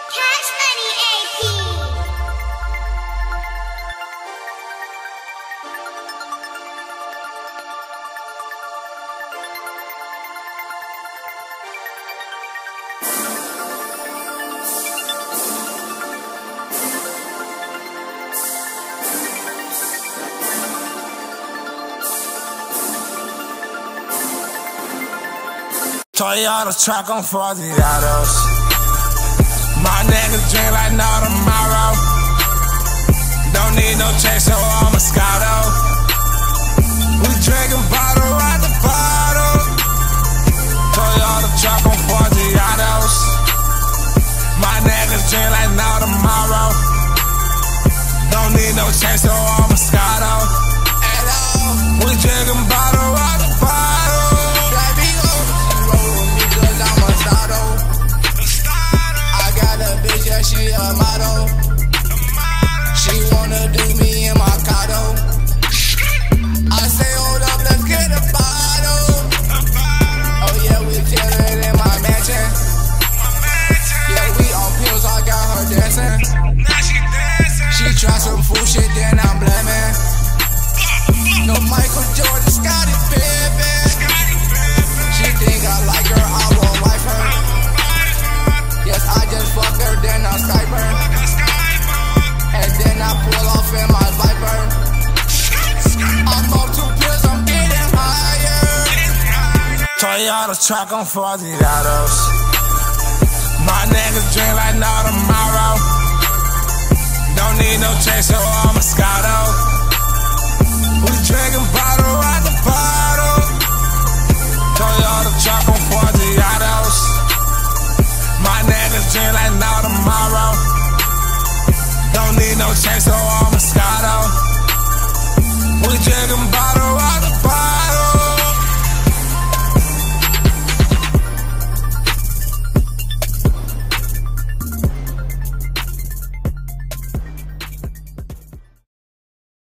Cash Money AP. Toyota truck on 40 autos. My niggas drink like no tomorrow. Don't need no check, so I'm Moscato. We drinking bottle at the bottle. Toyota truck on 40 autos. My niggas drink like no tomorrow. Don't need no check, so I'm Moscato. We drinking bottle at the bottle. Yeah, she a model. She wanna do me in my Moscato. I say, hold up, let's get a bottle. Oh yeah, we chillin' in my mansion. Yeah, we on pills, I got her dancing. She try some fool shit, then I'm blaming. No Michael Jordan, Scottie Pippen. She think I like her, I won't wife her. Yes, I just fuck her, then I Skype her. And then I pull off in my Viper. I'm on 2 pills, I'm getting higher. Toyota truck on 40 autos. My niggas drink like no tomorrow. Don't need no check, so I'm Moscato. We drinking bottle at the bottle. Toyota truck on 40 autos. My niggas drink like no tomorrow. Don't need no check, so I'm Moscato. We drinking bottle out of